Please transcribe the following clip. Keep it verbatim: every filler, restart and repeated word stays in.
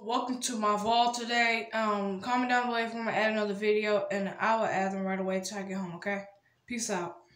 welcome to my vlog today. Um, comment down below if you want to add another video, and I will add them right away till I get home, okay? Peace out.